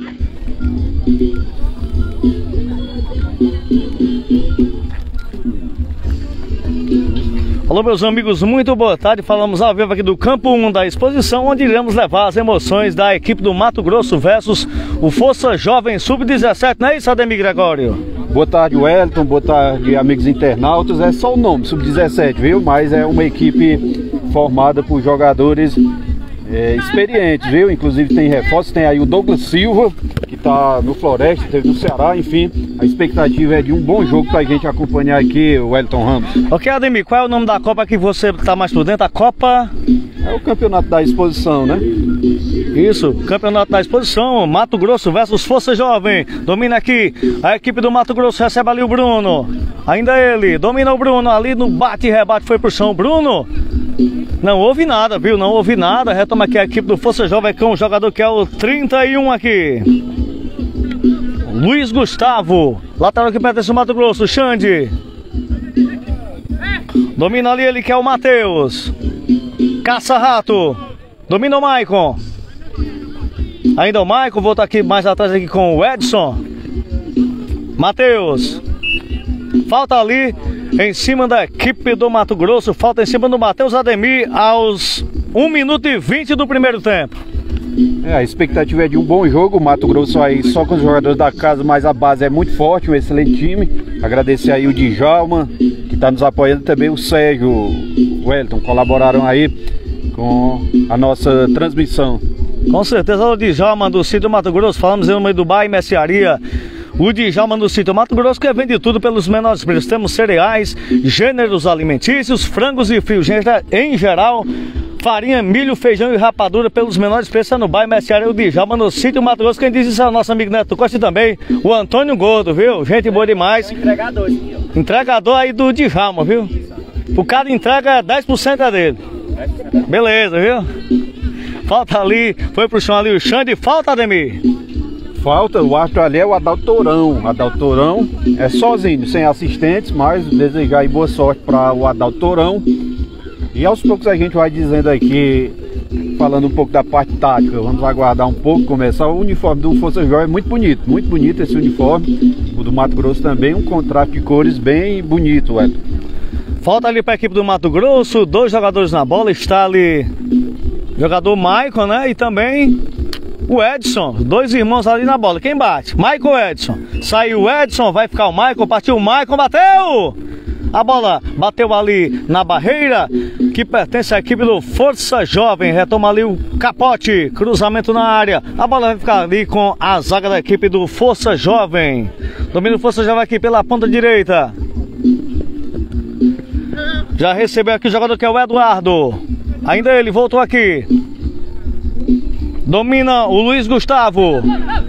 Alô, meus amigos, muito boa tarde. Falamos ao vivo aqui do campo 1 da exposição, onde iremos levar as emoções da equipe do Mato Grosso versus o Força Jovem Sub-17, não é isso, Ademir Gregório? Boa tarde, Wellington, boa tarde, amigos internautas. É só o nome, Sub-17, viu? Mas é uma equipe formada por jogadores experientes, viu? Inclusive tem reforços, tem aí o Douglas Silva, que tá no Floresta, teve no Ceará, enfim. A expectativa é de um bom jogo pra gente acompanhar aqui, o Wellington Ramos. Ok, Ademir, qual é o nome da Copa que você tá mais por dentro? A Copa... É o campeonato da exposição, né? Isso, campeonato da exposição, Mato Grosso versus Força Jovem. Domina aqui, a equipe do Mato Grosso recebe ali o Bruno. Ainda ele, domina o Bruno, ali no bate e rebate, foi pro chão. Bruno, não houve nada, viu? Não houve nada. Retoma aqui a equipe do Força Jovem com o jogador que é o 31 aqui. Luiz Gustavo, lateral que pertence ao Mato Grosso, Xande. Domina ali ele que é o Matheus. Caça-rato, domina o Maicon. Ainda o Maicon, volta aqui mais atrás aqui com o Edson. Matheus. Falta ali em cima da equipe do Mato Grosso. Falta em cima do Matheus Ademir aos 1 minuto e 20 do primeiro tempo. A expectativa é de um bom jogo. O Mato Grosso aí só com os jogadores da casa, mas a base é muito forte, um excelente time. Agradecer aí o Djalma, que está nos apoiando, também o Sérgio, o Wellington, colaboraram aí com a nossa transmissão. Com certeza, o Djalma do Sítio Mato Grosso, falamos em nome do Dubai Mercearia. O Djalma do Sítio Mato Grosso, que vende tudo pelos menores preços. Temos cereais, gêneros alimentícios, frangos e frios em geral, farinha, milho, feijão e rapadura pelos menores preços no bairro Mercearia. O Djalma no Sítio Mato Grosso. Quem diz isso é o nosso amigo Neto Costa e também o Antônio Gordo, viu? Gente boa demais. Entregador, sim, ó. Entregador aí do Djalma, viu? Por cada entrega, 10% é dele. Beleza, viu? Falta ali, foi pro chão ali o Xande. Falta, Ademir. Falta, o árbitro ali é o Adalto Tourão. Adalto Tourão é sozinho, sem assistentes, mas desejar aí boa sorte para o Adalto Tourão. E aos poucos a gente vai dizendo aqui, falando um pouco da parte tática. Vamos aguardar um pouco, começar. O uniforme do Força Jovem é muito bonito esse uniforme. O do Mato Grosso também, um contraste de cores bem bonito, Wellington. Falta ali para a equipe do Mato Grosso, 2 jogadores na bola, está ali o jogador Maicon, né? E também o Edson, 2 irmãos ali na bola. Quem bate? Maicon ou Edson? Saiu o Edson, vai ficar o Maicon, partiu o Maicon, bateu! A bola bateu ali na barreira, que pertence à equipe do Força Jovem. Retoma ali o Capote, cruzamento na área. A bola vai ficar ali com a zaga da equipe do Força Jovem. Domina o Força Jovem aqui pela ponta direita. Já recebeu aqui o jogador que é o Eduardo. Ainda ele, voltou aqui. Domina o Luiz Gustavo.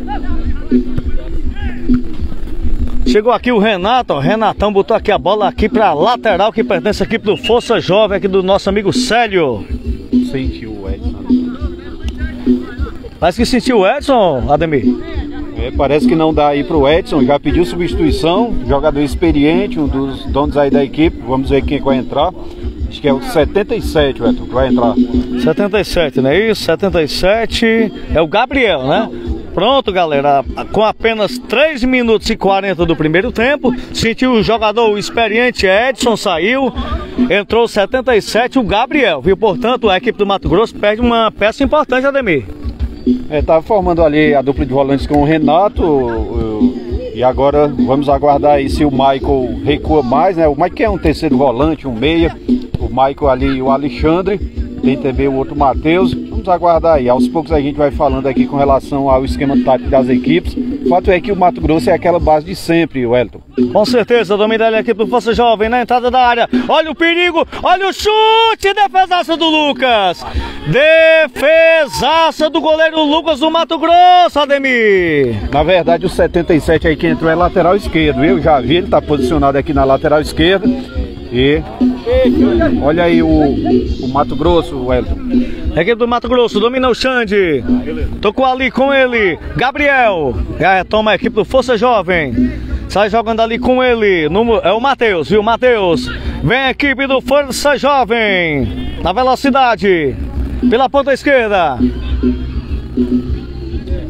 Chegou aqui o Renato, ó. Renatão botou aqui a bola aqui pra lateral, que pertence à equipe do Força Jovem, aqui do nosso amigo Célio. Sentiu o Edson. Parece que sentiu o Edson, Ademir. Parece que não dá aí pro Edson, já pediu substituição, jogador experiente, um dos donos aí da equipe. Vamos ver quem vai entrar. Acho que é o 77, Edson, que vai entrar. 77, não é isso? 77 é o Gabriel, né? Pronto, galera, com apenas 3 minutos e 40 do primeiro tempo, sentiu o jogador, o experiente Edson saiu, entrou 77, o Gabriel, viu? Portanto, a equipe do Mato Grosso perde uma peça importante, Ademir. Tá formando ali a dupla de volantes com o Renato, e agora vamos aguardar aí se o Michael recua mais, né? O Michael é um terceiro volante, um meia, o Michael ali e o Alexandre, tem também o outro Matheus. Vamos aguardar aí, aos poucos a gente vai falando aqui com relação ao esquema tático das equipes. O fato é que o Mato Grosso é aquela base de sempre, Wellington. Com certeza, domina a equipe do Força Jovem na entrada da área. Olha o perigo, olha o chute, defesaça do Lucas. Defesaça do goleiro Lucas do Mato Grosso, Ademir. Na verdade, o 77 aí que entrou é lateral esquerdo. Eu já vi, ele está posicionado aqui na lateral esquerda. E olha aí o Mato Grosso, Wellington. A equipe do Mato Grosso domina o Xande. Tocou ali com ele, Gabriel. Retoma a equipe do Força Jovem. Sai jogando ali com ele. É o Matheus, viu? Matheus. Vem a equipe do Força Jovem. Na velocidade. Pela ponta esquerda.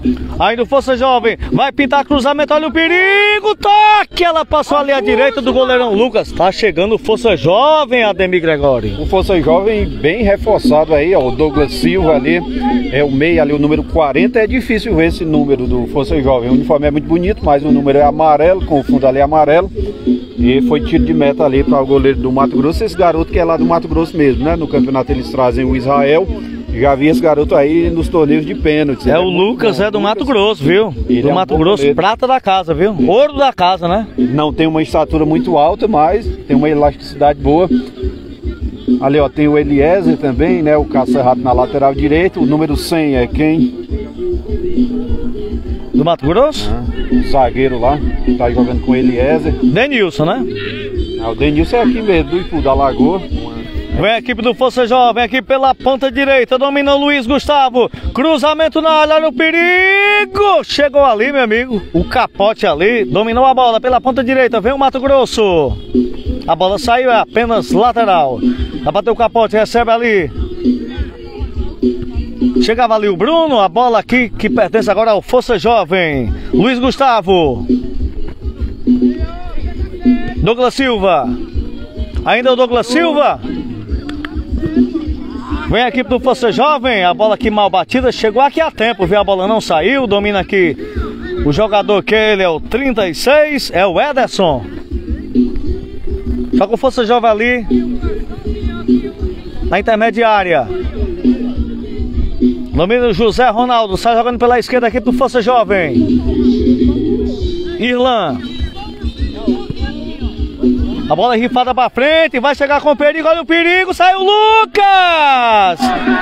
Ainda o Força Jovem vai pintar cruzamento, olha o perigo, toque! Ela passou ali à direita do goleirão Lucas. Tá chegando o Força Jovem, Ademir Gregório. O Força Jovem bem reforçado aí, ó, o Douglas Silva ali, é o meia ali, o número 40, é difícil ver esse número do Força Jovem. O uniforme é muito bonito, mas o número é amarelo, com o fundo ali amarelo. E foi tiro de meta ali para o goleiro do Mato Grosso, esse garoto que é lá do Mato Grosso mesmo, né? No campeonato eles trazem o Israel. Já vi esse garoto aí nos torneios de pênaltis. É o Lucas, é do Mato Grosso, viu? Do Mato Grosso, prata da casa, viu? Ouro da casa, né? Não tem uma estatura muito alta, mas tem uma elasticidade boa. Ali, ó, tem o Eliezer também, né? O caça-rato na lateral direita. O número 100 é quem? Do Mato Grosso? O zagueiro lá, que tá jogando com o Eliezer. Denilson, né? O Denilson é aqui mesmo, do Ipu da Lagoa. Vem a equipe do Força Jovem aqui pela ponta direita, domina o Luiz Gustavo, cruzamento na área, olha o perigo, chegou ali, meu amigo, o Capote ali, dominou a bola pela ponta direita, vem o Mato Grosso, a bola saiu, é apenas lateral, vai bater o Capote, recebe ali, chegava ali o Bruno, a bola aqui que pertence agora ao Força Jovem, Luiz Gustavo, Douglas Silva, ainda o Douglas Silva. Vem a equipe do Força Jovem, a bola aqui mal batida, chegou aqui a tempo, viu? A bola não saiu, domina aqui o jogador que ele é o 36, é o Ederson. Só com o Força Jovem ali, na intermediária. Domina o José Ronaldo, sai jogando pela esquerda a equipe do Força Jovem. Irlan. A bola é rifada pra frente, vai chegar com perigo, olha o perigo, saiu o Lucas!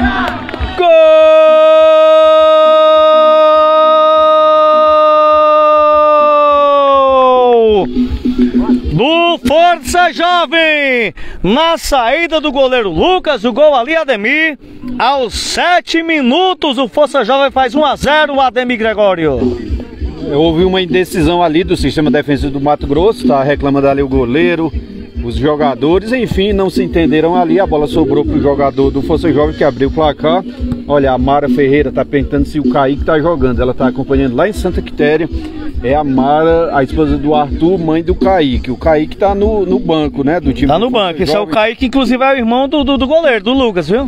Gol! Do Força Jovem! Na saída do goleiro Lucas, o gol ali, Ademir. Aos 7 minutos, o Força Jovem faz 1-0, o Ademir Gregório. Houve uma indecisão ali do sistema defensivo do Mato Grosso, tá reclamando ali o goleiro, os jogadores, enfim, não se entenderam ali, a bola sobrou pro jogador do Força Jovem que abriu o placar. Olha, a Mara Ferreira tá perguntando se o Kaique tá jogando, ela tá acompanhando lá em Santa Quitéria, é a Mara, a esposa do Arthur, mãe do Kaique. O Kaique tá no banco, né, do time. Tá no banco, esse é o Kaique, inclusive é o irmão do goleiro, do Lucas, viu?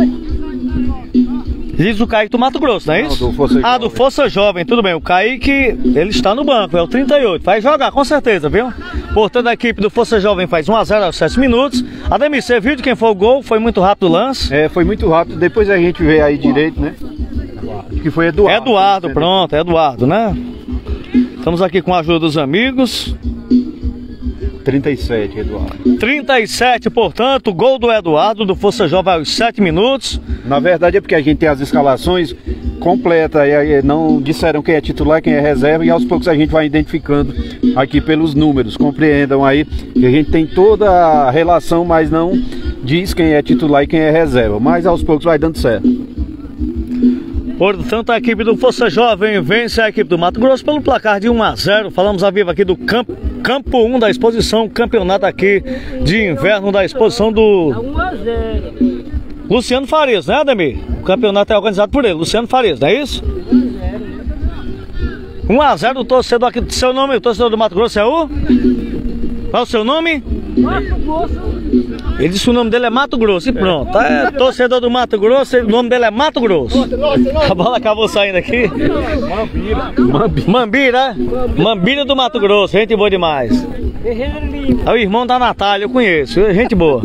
Diz o Kaique do Mato Grosso, não é isso? Não, do Força Jovem. Do Força Jovem, tudo bem. O Kaique, ele está no banco, é o 38. Vai jogar, com certeza, viu? Portanto, a equipe do Força Jovem faz 1-0 aos 7 minutos. Ademir, você viu de quem foi o gol? Foi muito rápido o lance? É, foi muito rápido. Depois a gente vê aí direito, né? Que foi Eduardo. Eduardo, pronto, é Eduardo, né? Estamos aqui com a ajuda dos amigos. 37, Eduardo. 37, portanto, gol do Eduardo, do Força Jovem aos 7 minutos. Na verdade é porque a gente tem as escalações completas, e não disseram quem é titular, quem é reserva, e aos poucos a gente vai identificando aqui pelos números. Compreendam aí que a gente tem toda a relação, mas não diz quem é titular e quem é reserva. Mas aos poucos vai dando certo. Portanto, a equipe do Força Jovem vence a equipe do Mato Grosso pelo placar de 1-0. Falamos a vivo aqui do campo 1 da exposição, campeonato aqui de inverno da exposição do Luciano Farias, né, Ademir? O campeonato é organizado por ele, Luciano Farias, não é isso? 1-0 o torcedor aqui. Seu nome, o torcedor do Mato Grosso é o? Qual é o seu nome? Mato Grosso. Ele disse que o nome dele é Mato Grosso e pronto. É torcedor do Mato Grosso, o nome dele é Mato Grosso. A bola acabou saindo aqui. Mambira, Mambira do Mato Grosso, gente boa demais. É o irmão da Natália, eu conheço, gente boa.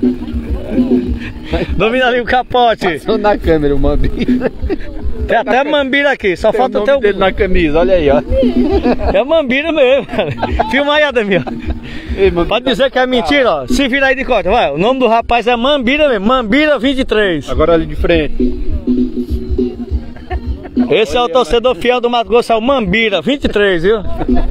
Domina ali o Capote. Passou na câmera o Mambira. Tem até Mambira aqui, só falta até o dele na camisa, olha aí, ó. É Mambira mesmo, cara. Filma aí, Ademir. Pode dizer que é mentira, ó. Se vira aí de corte, vai. O nome do rapaz é Mambira mesmo, Mambira 23. Agora ali de frente. Esse é o torcedor fiel do Mato Grosso, é o Mambira 23, viu?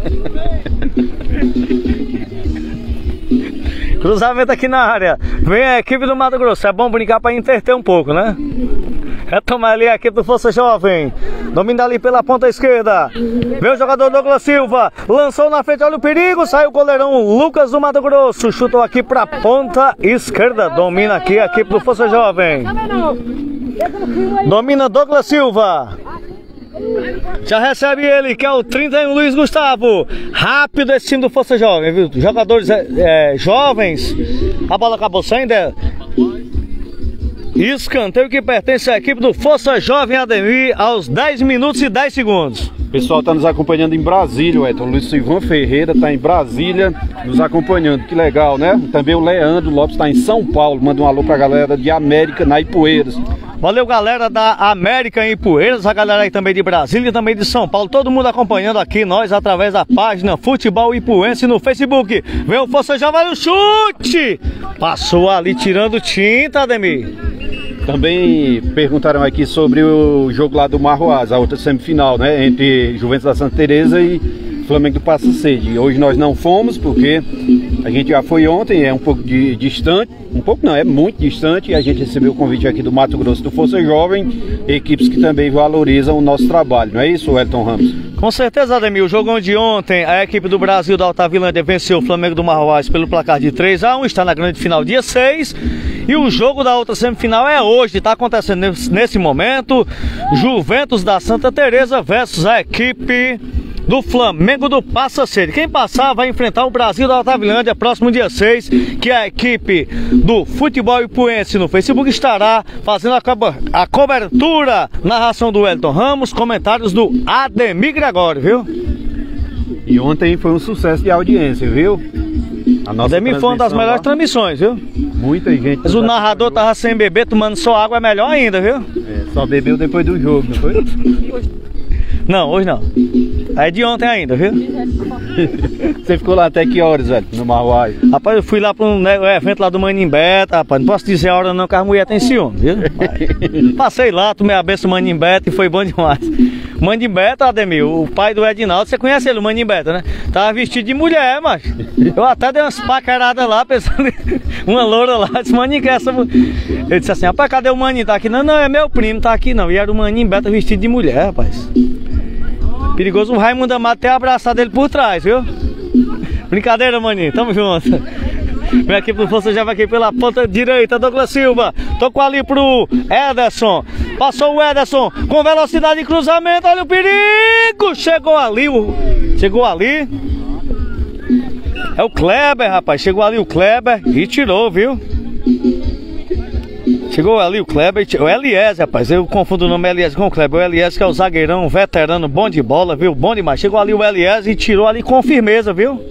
Cruzamento aqui na área. Vem a equipe do Mato Grosso. É bom brincar para interter um pouco, né? Retoma ali a equipe do Força Jovem. Domina ali pela ponta esquerda. Vem o jogador Douglas Silva. Lançou na frente, olha o perigo. Saiu o goleirão Lucas do Mato Grosso. Chutou aqui para ponta esquerda. Domina aqui a equipe do Força Jovem. Domina Douglas Silva. Já recebe ele, que é o 31, Luiz Gustavo. Rápido esse time do Força Jovem, viu? Jogadores jovens. A bola acabou saindo. Escanteio que pertence à equipe do Força Jovem Ademir aos 10 minutos e 10 segundos. O pessoal está nos acompanhando em Brasília, Edson. O Luiz Silvão Ferreira está em Brasília nos acompanhando, que legal, né? Também o Leandro Lopes está em São Paulo, manda um alô para a galera de América, na Ipueiras. Valeu, galera da América em Ipueiras, a galera aí também de Brasília e também de São Paulo, todo mundo acompanhando aqui nós através da página Futebol Ipuense no Facebook. Vem o Força Jovem, o chute! Passou ali tirando tinta, Ademir. Também perguntaram aqui sobre o jogo lá do Marroaz, a outra semifinal, né? Entre Juventus da Santa Teresa e Flamengo do Passa Sede. Hoje nós não fomos porque a gente já foi ontem, é um pouco distante, um pouco não, é muito distante, e a gente recebeu o convite aqui do Mato Grosso do Força Jovem, equipes que também valorizam o nosso trabalho, não é isso, Wellington Ramos? Com certeza, Ademir, o jogo de ontem, a equipe do Brasil da Altavilândia venceu o Flamengo do Marroaz pelo placar de 3-1, está na grande final dia 6, e o jogo da outra semifinal é hoje, está acontecendo nesse momento, Juventus da Santa Teresa versus a equipe do Flamengo do Passa Sede. Quem passar vai enfrentar o Brasil da Altavilândia próximo dia 6, que a equipe do Futebol Ipuense no Facebook estará fazendo a cobertura, narração do Wellington Ramos, comentários do Ademir Gregório, viu? E ontem foi um sucesso de audiência, viu? A nossa Ademir foi uma das melhores transmissões, viu? Muita gente. Mas o narrador tava sem beber, tomando só água, é melhor ainda, viu? Só bebeu depois do jogo, não foi? Não, hoje não. É de ontem ainda, viu? Você ficou lá até que horas, velho, no Marroaz? Rapaz, eu fui lá para um evento lá do Manimbeta, rapaz. Não posso dizer a hora não, que as mulheres têm ciúme, viu? Passei lá, tomei a benção do Manimbeta e foi bom demais. Manimbeta, Ademir, o pai do Edinaldo, você conhece ele, o Manimbeta, né? Tava vestido de mulher, macho. Eu até dei umas paqueradas lá, pensando em uma loura lá, disse, Maninho, que é essa... Eu disse assim, rapaz, cadê o Maninho? Tá aqui? Não, não, é meu primo, tá aqui não. E era o Manimbeta vestido de mulher, rapaz. Perigoso o Raimundo Amado ter abraçado ele por trás, viu? Brincadeira, Maninho, tamo junto. Minha equipe do Força já vai aqui pela ponta direita, Douglas Silva. Tocou ali pro Ederson. Passou o Ederson com velocidade de cruzamento. Olha o perigo! Chegou ali. É o Kleber, rapaz. Chegou ali o Kleber e tirou, viu? Chegou ali o Kleber, o Eliezer, rapaz, eu confundo o nome Eliezer com o Kleber. O Eliezer que é o zagueirão, veterano, bom de bola, viu? Bom demais. Chegou ali o Eliezer e tirou ali com firmeza, viu?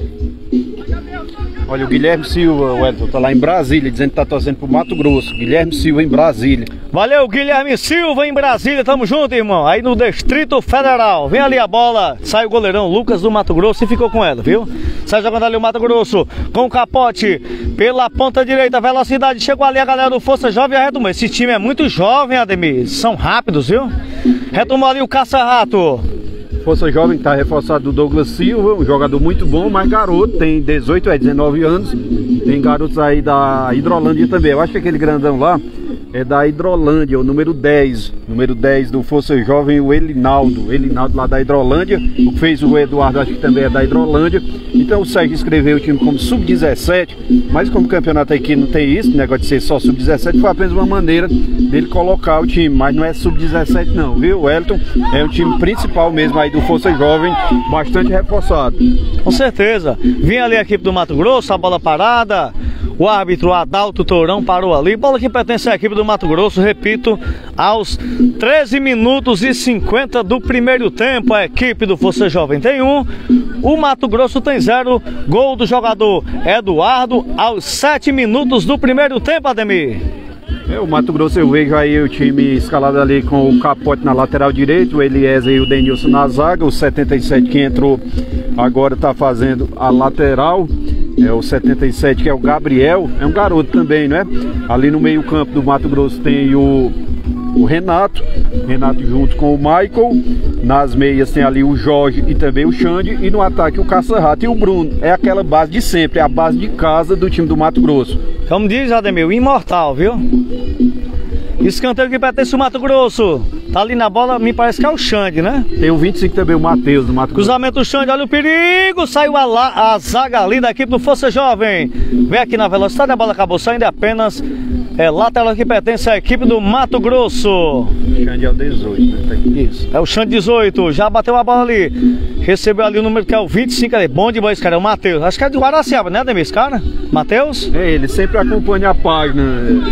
Olha, o Guilherme Silva, o Wellington, tá lá em Brasília, dizendo que tá torcendo pro Mato Grosso. Guilherme Silva em Brasília. Valeu, Guilherme Silva em Brasília, tamo junto, irmão. Aí no Distrito Federal, vem ali a bola, sai o goleirão Lucas do Mato Grosso e ficou com ela, viu? Sai jogando ali o Mato Grosso, com o Capote, pela ponta direita, velocidade, chegou ali a galera do Força Jovem e retomou. Esse time é muito jovem, Ademir, são rápidos, viu? Retomou ali o Caça-Rato. Força Jovem está reforçado do Douglas Silva, um jogador muito bom, mas garoto, tem 18 a 19 anos. Tem garotos aí da Hidrolândia também. Eu acho que aquele grandão lá é da Hidrolândia, o número 10. Número 10 do Força Jovem, o Elinaldo. Elinaldo lá da Hidrolândia. O que fez o Eduardo, acho que também é da Hidrolândia. Então o Sérgio escreveu o time como sub-17, mas como o campeonato aqui não tem isso, negócio de ser só sub-17, foi apenas uma maneira dele colocar o time, mas não é sub-17 não, viu, Wellington? É o time principal mesmo aí do Força Jovem, bastante reforçado. Com certeza. Vinha ali a equipe do Mato Grosso, a bola parada. O árbitro Adalto Tourão parou ali. Bola que pertence à equipe do Mato Grosso, repito, aos 13 minutos e 50 do primeiro tempo. A equipe do Força Jovem tem 1, o Mato Grosso tem 0. Gol do jogador Eduardo aos 7 minutos do primeiro tempo, Ademir. O Mato Grosso, eu vejo aí o time escalado ali com o Capote na lateral direita, o Eliezer e o Denilson na zaga, o 77 que entrou agora está fazendo a lateral. É o 77 que é o Gabriel, é um garoto também, né? Ali no meio campo do Mato Grosso tem o Renato junto com o Michael. Nas meias tem ali o Jorge e também o Xande. E no ataque o Caça-Rato e o Bruno. É aquela base de sempre, é a base de casa do time do Mato Grosso. Como diz Ademir, o imortal, viu? Escanteio que pertence ao Mato Grosso. Tá ali na bola, me parece que é o Xande, né? Tem o 25 também, o Matheus, do Mato Grosso. Cruzamento do Xande, olha o perigo. Saiu a zaga ali da equipe do Força Jovem. Vem aqui na velocidade, a bola acabou saindo. É apenas lateral que pertence à equipe do Mato Grosso. O Xande é o 18, né? Tá aqui. Isso, é o Xande 18. Já bateu a bola ali. Recebeu ali o número que é o 25 ali. Bom demais esse cara, é o Matheus. Acho que é de Guaraciaba, né, Ademir, esse cara? Matheus? É, ele sempre acompanha a página.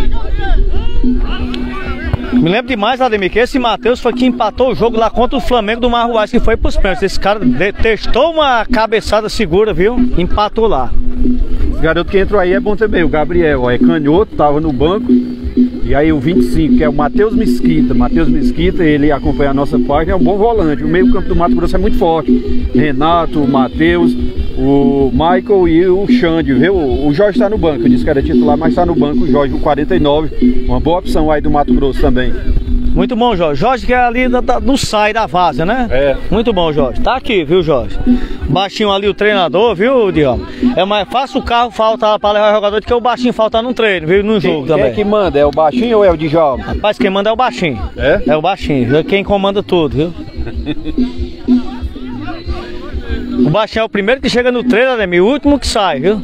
Me lembro demais, Ademir, que esse Matheus foi que empatou o jogo lá contra o Flamengo do Marruás, que foi pros pênaltis. Esse cara testou uma cabeçada segura, viu? Empatou lá. Esse garoto que entrou aí é bom também, o Gabriel, ó, é canhoto, tava no banco. E aí o 25, que é o Matheus Mesquita. Matheus Mesquita, ele acompanha a nossa página, é um bom volante. O meio campo do Mato Grosso é muito forte. Renato, o Matheus, o Michael e o Xande, viu? O Jorge está no banco, eu disse que era titular, mas está no banco, o Jorge, o 49. Uma boa opção aí do Mato Grosso também. Muito bom, Jorge. Jorge que é ali no sai da várzea, né? É. Muito bom, Jorge. Tá aqui, viu, Jorge? Baixinho ali o treinador, viu, Diego? É mais fácil o carro faltar para levar o jogador do que o baixinho faltar no treino, viu? No jogo também. Quem é que manda? É o baixinho ou é o Djalma? Rapaz, quem manda é o baixinho. É? É o baixinho. Quem comanda tudo, viu? O baixinho é o primeiro que chega no treino, Ademir, o último que sai, viu?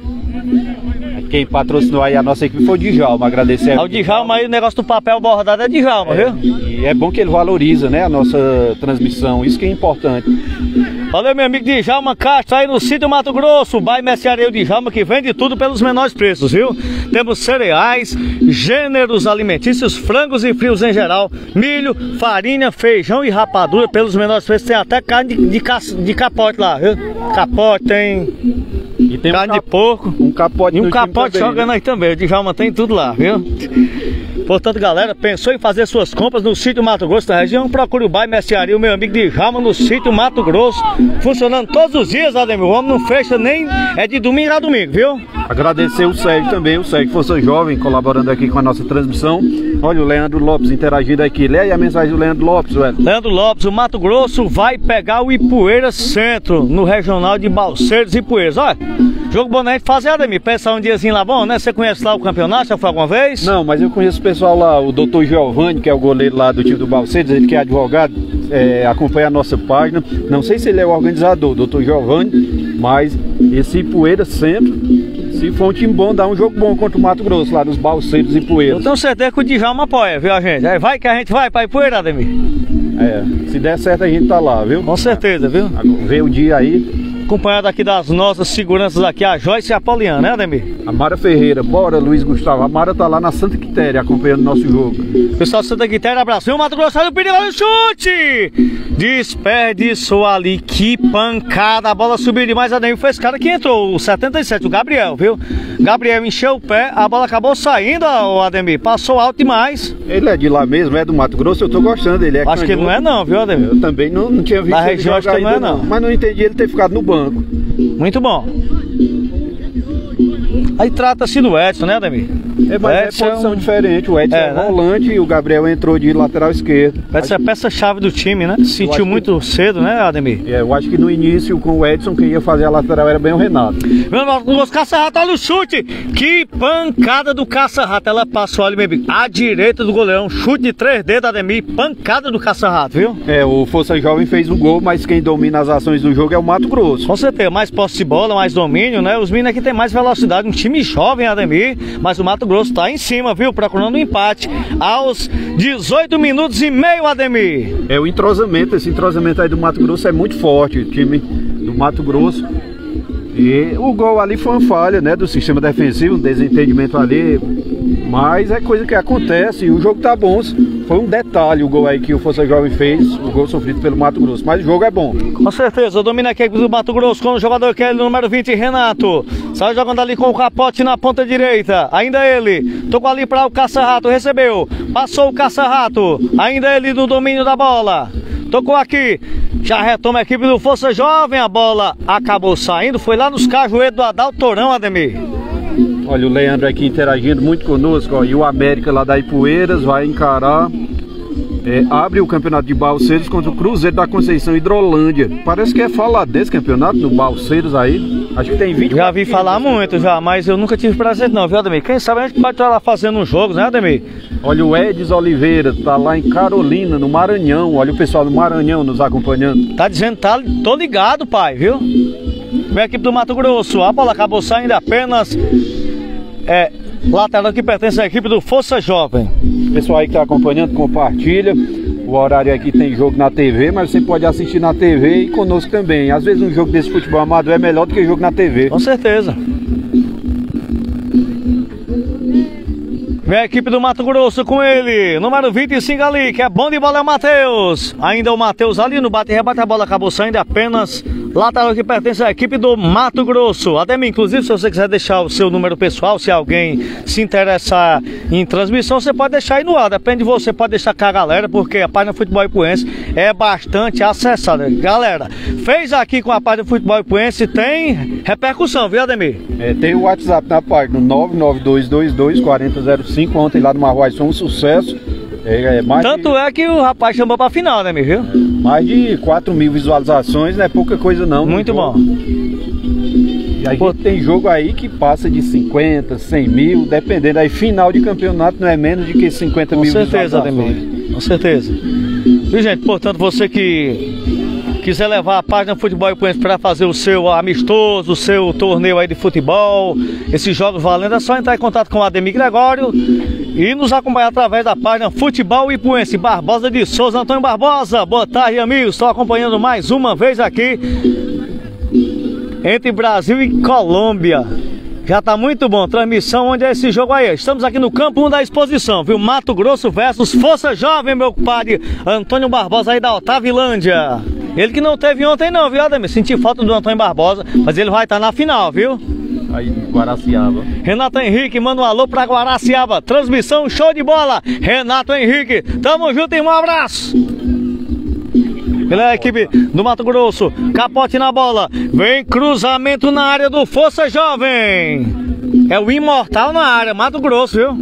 Quem patrocinou aí a nossa equipe foi o Djalma, agradecer ao Djalma aí, o negócio do papel bordado é Djalma, viu? E é bom que ele valoriza, né, a nossa transmissão, isso que é importante. Valeu, meu amigo Djalma Castro aí no sítio Mato Grosso, bairro Mercearia Djalma, que vende tudo pelos menores preços, viu? Temos cereais, gêneros alimentícios, frangos e frios em geral, milho, farinha, feijão e rapadura pelos menores preços, tem até carne de capote lá, viu? Capote tem... E tem carne de porco. Um capote. E um capote também, jogando, né? Aí também. O Djalma tem tudo lá, viu? Portanto, galera, pensou em fazer suas compras no sítio Mato Grosso da região? Procure o bairro Mercearia, o meu amigo Djalma, no sítio Mato Grosso. Funcionando todos os dias, Ademir. O homem não fecha nem... É de domingo a domingo, viu? Agradecer o Sérgio também, o Sérgio Força Jovem, colaborando aqui com a nossa transmissão. Olha o Leandro Lopes interagindo aqui. Leia aí a mensagem do Leandro Lopes, velho. Leandro Lopes, o Mato Grosso vai pegar o Ipueiras Centro, no regional de Balseiros e Ipueiras. Olha, jogo bom né? Fazer, Ademir, pensar um diazinho lá bom, né? Você conhece lá o campeonato, já foi alguma vez? Não, mas eu conheço o pessoal lá, o doutor Giovanni, que é o goleiro lá do time do Balseiros, ele que é advogado, acompanha a nossa página. Não sei se ele é o organizador, o doutor Giovanni, mas esse Ipueiras Centro, se for um time bom, dá um jogo bom contra o Mato Grosso, lá nos Balseiros e Ipueiras. Eu tenho certeza que o Djalma apoia, viu, a gente? Aí vai que a gente vai pra Ipueiras, Ademir. Se der certo a gente tá lá, viu? Com certeza, viu? Vê o dia aí. Acompanhado aqui das nossas seguranças aqui, a Joyce e a Pauliana, né, Ademir? A Mara Ferreira, bora Luiz Gustavo. A Mara tá lá na Santa Quitéria acompanhando o nosso jogo. Pessoal de Santa Quitéria, abraço. E o Mato Grosso saiu do perigo, olha o chute! Desperdiçou ali, que pancada. A bola subiu demais, Ademir. Foi esse cara que entrou, o 77, o Gabriel, viu? Gabriel encheu o pé, a bola acabou saindo, o Ademir. Passou alto demais. Ele é de lá mesmo, é do Mato Grosso, eu tô gostando. Ele é acho que ele não é não, viu, Ademir? Eu também não tinha visto na região acho que ele não é não. Mas não entendi ele ter ficado no banco. Muito bom. Aí trata-se do Edson, né, Ademir? Mas é posição diferente. O Edson é volante e o Gabriel entrou de lateral esquerdo. Essa é a peça-chave do time, né? Sentiu muito cedo, né, Ademir? Eu acho que no início com o Edson, quem ia fazer a lateral era bem o Renato. Meu irmão, os Caça-Rato, olha o chute! Que pancada do Caça-Rato. Ela passou ali, meu amigo, à direita do goleirão. Chute de 3 dedos, Ademir. Pancada do Caça-Rato, viu? O Força Jovem fez um gol, mas quem domina as ações do jogo é o Mato Grosso. Com certeza, mais posse de bola, mais domínio, né? Os meninos aqui tem mais velocidade. Um time jovem, Ademir, mas o Mato Grosso tá em cima, viu? Procurando um empate aos 18 minutos e meio, Ademir. O entrosamento, esse entrosamento aí do Mato Grosso é muito forte, o time do Mato Grosso. E o gol ali foi uma falha, né, do sistema defensivo, um desentendimento ali, mas é coisa que acontece e o jogo tá bom. Foi um detalhe o gol aí que o Força Jovem fez, o gol sofrido pelo Mato Grosso, mas o jogo é bom. Com certeza, domina aqui do Mato Grosso com o jogador que é o número 20, Renato. Sai jogando ali com o capote na ponta direita, ainda ele, tocou ali para o Caça-Rato, recebeu, passou o Caça-Rato, ainda ele no domínio da bola. Tocou aqui, já retoma a equipe do Força Jovem, a bola acabou saindo, foi lá nos cajueiros do Adalto Torão, Ademir. Olha o Leandro aqui interagindo muito conosco, ó, e o América lá da Ipueiras vai encarar abre o campeonato de Balseiros contra o Cruzeiro da Conceição Hidrolândia. Parece que é falar desse campeonato no Balseiros aí. Acho que tem 20. Já vi falar muito já, mas eu nunca tive prazer não, viu, Ademir? Quem sabe a gente pode estar lá fazendo uns jogos, né, Ademir? Olha, o Edis Oliveira tá lá em Carolina, no Maranhão. Olha o pessoal do Maranhão nos acompanhando. Tá dizendo, tô ligado, pai, viu? Vem a equipe do Mato Grosso, a bola acabou saindo apenas lateral que pertence à equipe do Força Jovem. Pessoal aí que tá acompanhando, compartilha. O horário aqui tem jogo na TV, mas você pode assistir na TV e conosco também. Às vezes um jogo desse futebol amador é melhor do que jogo na TV. Com certeza. Vem a equipe do Mato Grosso com ele, número 25 ali, que é bom de bola, é o Matheus. Ainda o Matheus ali no bate-rebate, a bola acabou saindo apenas lateral que pertence à equipe do Mato Grosso. Ademir, inclusive, se você quiser deixar o seu número pessoal, se alguém se interessar em transmissão, você pode deixar aí no ar, depende de você, pode deixar com a galera, porque a página Futebol Ipuense é bastante acessada. Galera, fez aqui com a página Futebol Ipuense, tem repercussão, viu, Ademir? Tem o WhatsApp na página, 992224005. Ontem lá no Marroais foi um sucesso. Tanto é que o rapaz chamou pra final, né, viu? Mais de 4.000 visualizações, não é pouca coisa não. Muito bom. E a gente tem jogo aí que passa de 50, 100 mil, dependendo. Aí final de campeonato não é menos de que 50 mil visualizações. Com certeza, Ademir. Com certeza. E, gente, portanto, você que quiser levar a página Futebol Ipuense para fazer o seu amistoso, o seu torneio aí de futebol, esses jogos valendo, é só entrar em contato com o Ademir Gregório e nos acompanhar através da página Futebol Ipuense. Barbosa de Souza, Antônio Barbosa, boa tarde, amigos. Estou acompanhando mais uma vez aqui entre Brasil e Colômbia. Já tá muito bom, transmissão, onde é esse jogo aí? Estamos aqui no campo 1 da exposição, viu? Mato Grosso versus Força Jovem, meu compadre Antônio Barbosa aí da Otavilândia. Ele que não teve ontem não, viu, Ademir? Senti falta do Antônio Barbosa, mas ele vai estar na final, viu? Aí, Guaraciaba. Renato Henrique, manda um alô pra Guaraciaba. Transmissão show de bola. Renato Henrique, tamo junto, irmão, abraço. Pela equipe do Mato Grosso, Capote na bola, vem cruzamento na área do Força Jovem. É o imortal na área, Mato Grosso, viu?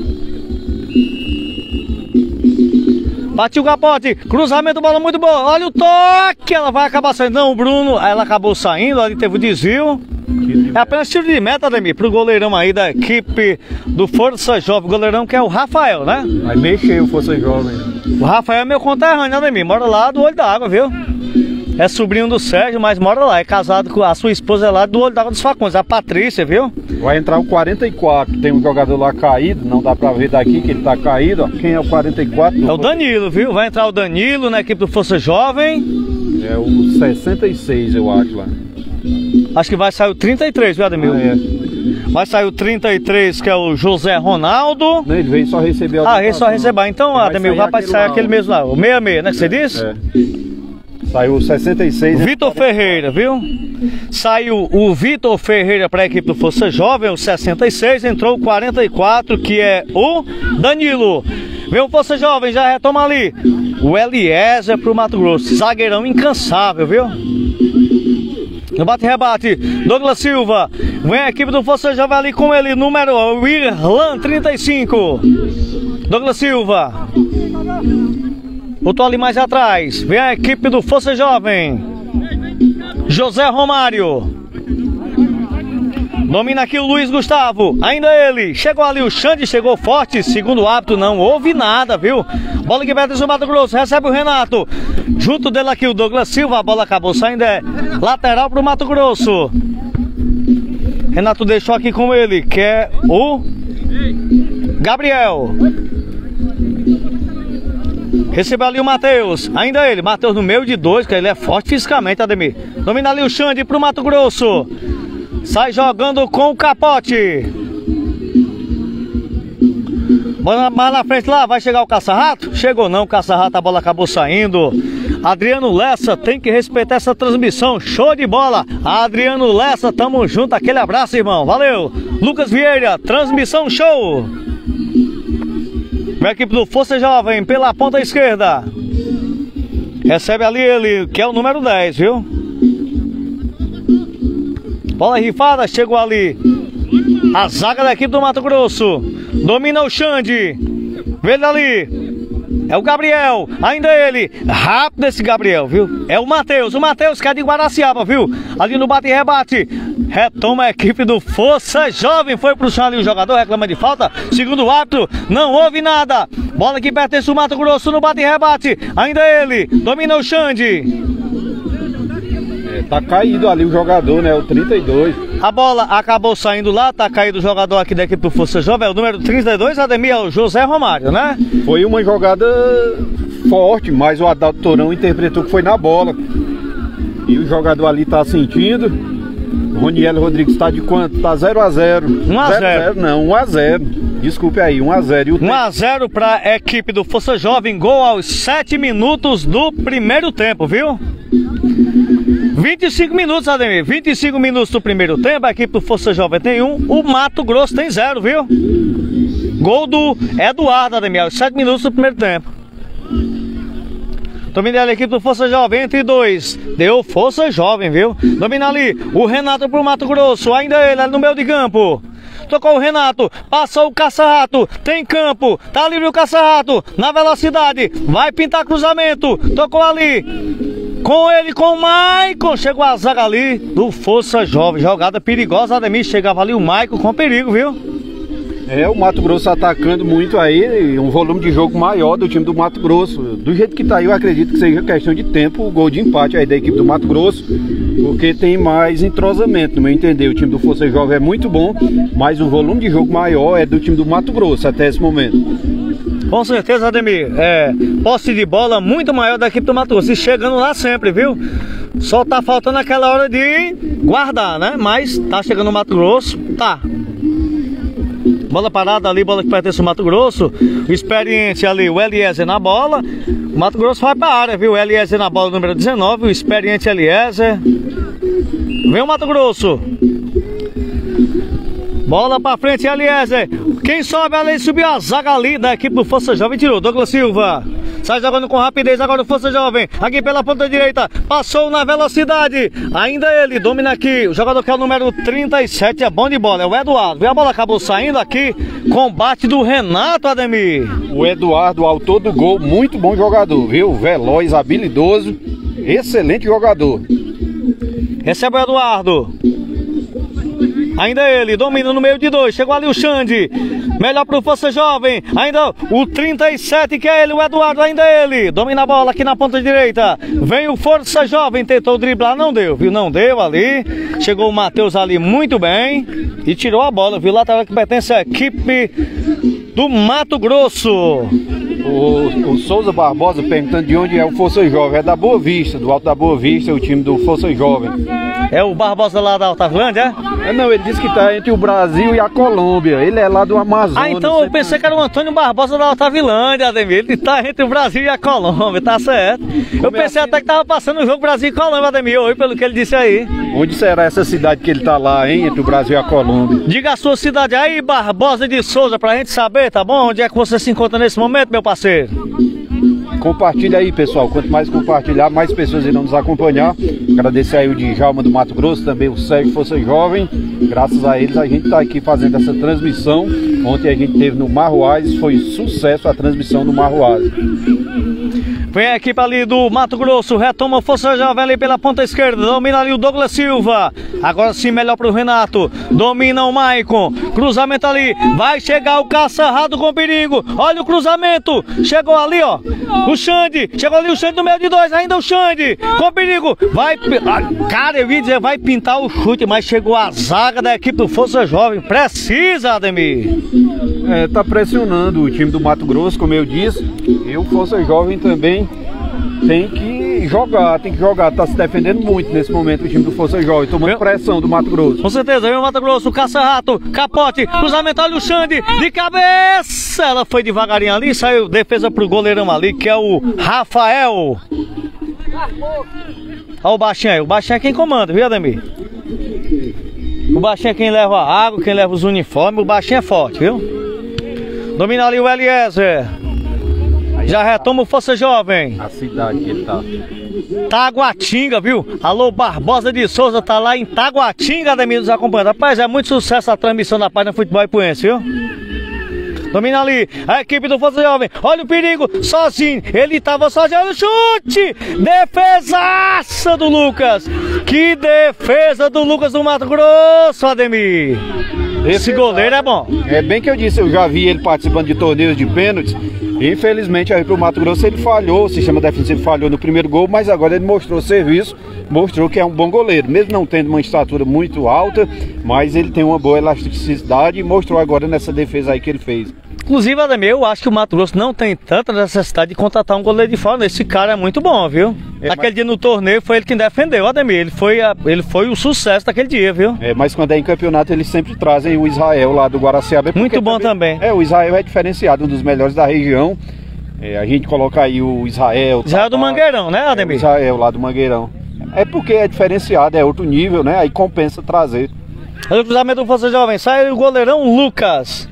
Bateu o Capote, cruzamento, bola muito boa, olha o toque, ela vai acabar saindo, não, o Bruno, ela acabou saindo, ali teve o desvio. É apenas tiro de meta, Ademir, pro goleirão aí da equipe do Força Jovem, goleirão que é o Rafael, né? Vai mexer o Força Jovem. O Rafael é meu conterrâneo, Ademir, mora lá do Olho d'Água, viu? É sobrinho do Sérgio, mas mora lá, é casado com a sua esposa lá do Olho d'Água dos Facões, a Patrícia, viu? Vai entrar o 44, tem um jogador lá caído, não dá pra ver daqui que ele tá caído, ó. Quem é o 44? É o Danilo, viu? Vai entrar o Danilo na equipe do Força Jovem. É o 66, eu acho lá. Acho que vai sair o 33, viu, Ademir? Vai sair o 33, que é o José Ronaldo. Não, ele veio só receber a ele só receber. Então, Ademir, vai sair aquele mesmo lá, o 66, né, que você disse? Saiu o 66. Vitor Ferreira, viu? Saiu o Vitor Ferreira para a equipe do Força Jovem, o 66. Entrou o 44, que é o Danilo. Vem o Força Jovem, já retoma ali. O Eliezer pro Mato Grosso. Zagueirão incansável, viu? No bate-rebate, Douglas Silva. Vem a equipe do Força Jovem ali com ele, número Irlan 35. Douglas Silva. Botou ali mais atrás. Vem a equipe do Força Jovem. José Romário. Domina aqui o Luiz Gustavo. Ainda ele. Chegou ali o Xande, chegou forte. Segundo o hábito, não houve nada, viu? Bola que perde o Mato Grosso. Recebe o Renato. Junto dele aqui o Douglas Silva. A bola acabou saindo. É lateral pro Mato Grosso. Renato deixou aqui com ele, que é o Gabriel. Recebeu ali o Matheus. Ainda ele. Matheus no meio de dois, que ele é forte fisicamente, Ademir. Domina ali o Xande pro Mato Grosso. Sai jogando com o Capote. Bola mais na frente lá, vai chegar o Caça-Rato? Chegou não, o Caça-Rato, a bola acabou saindo. Adriano Lessa, tem que respeitar essa transmissão, show de bola. Adriano Lessa, tamo junto, aquele abraço, irmão, valeu. Lucas Vieira, transmissão show. A equipe do Força Jovem pela ponta esquerda. Recebe ali ele, que é o número 10, viu? Bola rifada, chegou ali a zaga da equipe do Mato Grosso. Domina o Xande. Vê ele ali. É o Gabriel, ainda ele, rápido esse Gabriel, viu? É o Matheus que é de Guaraciaba, viu? Ali no bate-rebate, retoma a equipe do Força Jovem, foi pro chão ali o jogador, reclama de falta, segundo o árbitro, não houve nada. Bola que pertence ao Mato Grosso no bate-rebate, ainda ele, domina o Xande. Tá caído ali o jogador, né? O 32. A bola acabou saindo lá, tá caído o jogador aqui da equipe do Força Jovem, é o número 32, Ademir, é o José Romário, né? Foi uma jogada forte, mas o Adalto Tourão interpretou que foi na bola. E o jogador ali tá sentindo. Roniel Rodrigues tá de quanto? Tá 0-0. 1-0. Não, 1-0. Desculpe aí, 1-0. 1-0 para a equipe do Força Jovem, gol aos 7 minutos do primeiro tempo, viu? 25 minutos, Ademir, 25 minutos do primeiro tempo, a equipe do Força Jovem tem 1, o Mato Grosso tem 0, viu? Gol do Eduardo, Ademir, aos 7 minutos do primeiro tempo. Domina ali a equipe do Força Jovem, entre 2, deu Força Jovem, viu? Domina ali o Renato pro Mato Grosso, ainda ele ali no meio de campo. Tocou o Renato, passou o Caça-Rato, tem campo, tá livre o Caça-Rato, na velocidade, vai pintar cruzamento, tocou ali. Com ele, com o Maicon, chegou a zaga ali do Força Jovem, jogada perigosa, Ademir, chegava ali o Maicon com perigo, viu? É, o Mato Grosso atacando muito aí, um volume de jogo maior do time do Mato Grosso. Do jeito que tá aí, eu acredito que seja questão de tempo o gol de empate aí da equipe do Mato Grosso, porque tem mais entrosamento, no meu entender. O time do Força Jovem é muito bom, mas o volume de jogo maior é do time do Mato Grosso até esse momento. Com certeza, Ademir, posse de bola muito maior da equipe do Mato Grosso, e chegando lá sempre, viu? Só tá faltando aquela hora de guardar, né? Mas tá chegando o Mato Grosso, tá. Bola parada ali, bola que pertence ao Mato Grosso, o experiente ali, o Eliezer na bola, o Mato Grosso vai pra área, viu? O Eliezer na bola, número 19, o experiente Eliezer. Vem o Mato Grosso. Bola pra frente, Eliezer. Quem sobe ali, subiu a zaga ali da equipe do Força Jovem, tirou Douglas Silva. Sai jogando com rapidez agora o Força Jovem, aqui pela ponta direita, passou na velocidade, ainda ele, domina aqui, o jogador que é o número 37, é bom de bola, é o Eduardo. E a bola acabou saindo aqui, combate do Renato, Ademir. O Eduardo, autor do gol, muito bom jogador, viu? Veloz, habilidoso, excelente jogador. Recebe o Eduardo. Ainda ele, domina no meio de 2, chegou ali o Xande, melhor pro Força Jovem, ainda o 37 que é ele, o Eduardo, ainda ele, domina a bola aqui na ponta direita, vem o Força Jovem, tentou driblar, não deu, viu, não deu ali, chegou o Matheus ali muito bem e tirou a bola, viu, lateral que pertence à equipe do Mato Grosso. O Souza Barbosa perguntando de onde é o Força Jovem, é da Boa Vista, do Alto da Boa Vista, o time do Força Jovem. É o Barbosa lá da Altavilândia, é? Não, ele disse que está entre o Brasil e a Colômbia, ele é lá do Amazonas. Ah, então eu pensei que era o Antônio Barbosa da Altavilândia, Ademir, ele está entre o Brasil e a Colômbia, tá certo. Eu pensei até que estava passando o jogo Brasil e Colômbia, Ademir, hoje, pelo que ele disse aí. Onde será essa cidade que ele está lá, hein, entre o Brasil e a Colômbia? Diga a sua cidade aí, Barbosa de Souza, pra gente saber, tá bom? Onde é que você se encontra nesse momento, meu parceiro? Compartilha aí, pessoal, quanto mais compartilhar, mais pessoas irão nos acompanhar. Agradecer aí o Djalma do Mato Grosso, também o Sérgio Força Jovem. Graças a eles a gente está aqui fazendo essa transmissão. Ontem a gente teve no Marroazes, foi sucesso a transmissão no Marroazes. Vem a equipe ali do Mato Grosso, retoma o Força Jovem ali pela ponta esquerda, domina ali o Douglas Silva, agora sim melhor pro Renato, domina o Maicon, cruzamento ali, vai chegar o Caça-Rato com perigo, olha o cruzamento, chegou ali ó, o Xande, chegou ali o Xande no meio de 2, ainda o Xande, com perigo, vai, cara eu ia dizer, vai pintar o chute, mas chegou a zaga da equipe do Força Jovem, precisa, Ademir. Tá pressionando o time do Mato Grosso, como eu disse, e o Força Jovem também tem que jogar, tá se defendendo muito nesse momento o time do Força Jovem, tomando pressão do Mato Grosso. Com certeza, vem o Mato Grosso, o Caça-Rato, capote, cruzamento, olha o Xande, de cabeça, ela foi devagarinho ali, saiu defesa pro goleirão ali, que é o Rafael. Olha o baixinho aí, o baixinho é quem comanda, viu, Ademir? O baixinho é quem leva a água, quem leva os uniformes, o baixinho é forte, viu? Domina ali o Eliezer. Já retoma o Força Jovem. A cidade que ele tá. Taguatinga, viu? Alô, Barbosa de Souza tá lá em Taguatinga, Ademir, nos acompanhando. Rapaz, é muito sucesso a transmissão da página Futebol Ipuense, viu? Domina ali a equipe do Força Jovem. Olha o perigo, sozinho. Ele estava sozinho. Olha o chute. Defesaça do Lucas. Que defesa do Lucas do Mato Grosso, Ademir. Esse goleiro é bom. É bem que eu disse, eu já vi ele participando de torneios de pênaltis. Infelizmente aí pro Mato Grosso ele falhou, o sistema defensivo falhou no primeiro gol, mas agora ele mostrou serviço, mostrou que é um bom goleiro, mesmo não tendo uma estatura muito alta, mas ele tem uma boa elasticidade e mostrou agora nessa defesa aí que ele fez. Inclusive, Ademir, eu acho que o Mato Grosso não tem tanta necessidade de contratar um goleiro de fora. Esse cara é muito bom, viu? Aquele dia no torneio foi ele quem defendeu, Ademir. Ele foi o sucesso daquele dia, viu? Mas quando é em campeonato eles sempre trazem o Israel lá do Guaraciaba. Muito bom também. O Israel é diferenciado, um dos melhores da região. A gente coloca aí o Israel. Israel do Mangueirão, né, Ademir? Israel lá do Mangueirão. É porque é diferenciado, é outro nível, né? Aí compensa trazer. Olha o cruzamento do Força Jovem, sai o goleirão Lucas.